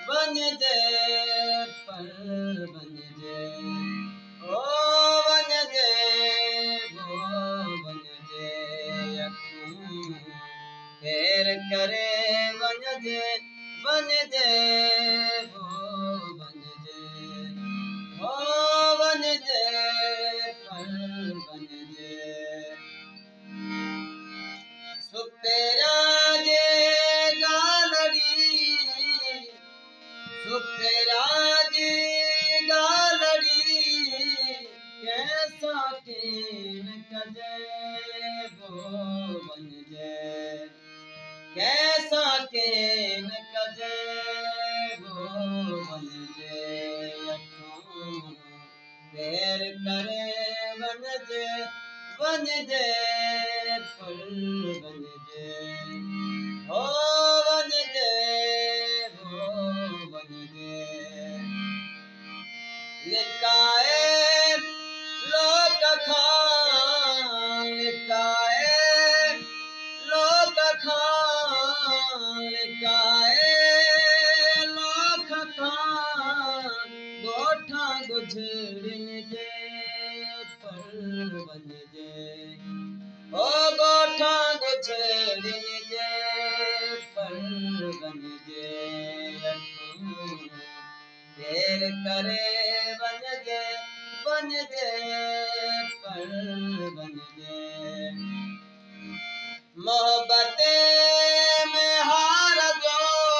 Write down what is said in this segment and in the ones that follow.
बन जे पर बन जे ओ बन जे वो बन जे अखूं फेर करे बन जे वो बन जे ओ बन जे पर बन जे सुतेरा जे गालड़ी सुतेरा जी गालड़ी कैसा कीन कजे वो बन जे कैसा कीन कजे वो बन जे अखों फेर करे बन जे पर बन जे ओ बन जे वो बन जे लिकाए लोक खान लिकाए लोक खान लिकाए लोक खान गोठा गुजरिन जे पर बन जे ओ गोठा गुजरिन जे पर बन जे फेर करे बन जे पर बन जे मोहब्बते में हार जो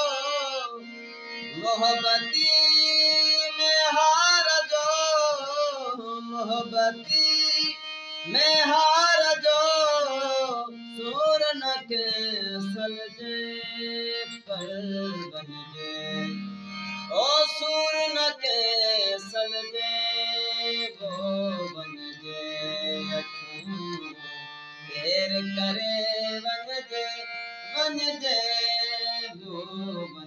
मोहब्बती में हार जो मोहब्बती में हार जो सूर न के सलजे पर बन जे ओ सूर न के सलजे वो बन जे अखूं फेर करे बन जे वो बन